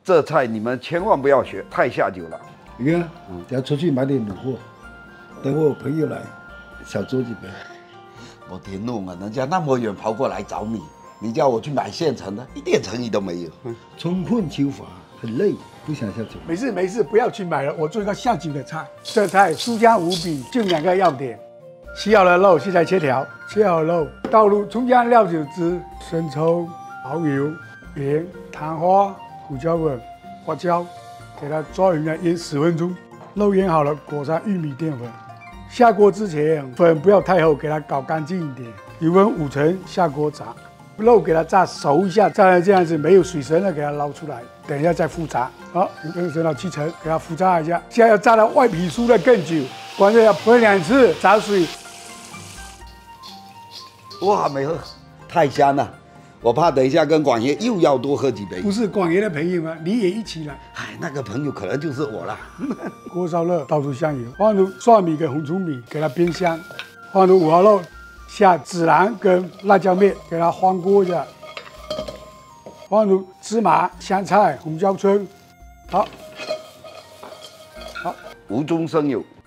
这菜你们千万不要学，太下酒了。 你看，等下出去买点卤货，等会我朋友来，少做几杯。 我挺弄啊，人家那么远跑过来找你，你叫我去买现成的，一点诚意都没有。 充分秋乏，很累，不想下酒。 没事没事，不要去买了，我做一个下酒的菜。这菜酥香无比，就2个要点。洗好了肉，现在切条。切好肉，倒入葱姜料酒汁、生抽、蚝油、盐、糖花、胡椒粉、花椒，给它抓匀了，腌10分钟。肉腌好了，裹上玉米淀粉。下锅之前，粉不要太厚，给它搞干净一点。油温5成，下锅炸。肉给它炸熟一下，炸成这样子没有水声了，给它捞出来。等一下再复炸。好，油升到7成，给它复炸一下。现在要炸到外皮酥的更久，关键要分2次炸水。 哇，没喝，太香了！我怕等一下跟广爷又要多喝几杯。 不是广爷的朋友吗？你也一起来。 哎，那个朋友可能就是我了。 锅烧热，倒出香油，放入蒜米跟红葱米，给它煸香。放入五花肉，下孜然跟辣椒面，给它翻锅一下。放入芝麻、香菜、红椒春，好， 无中生有。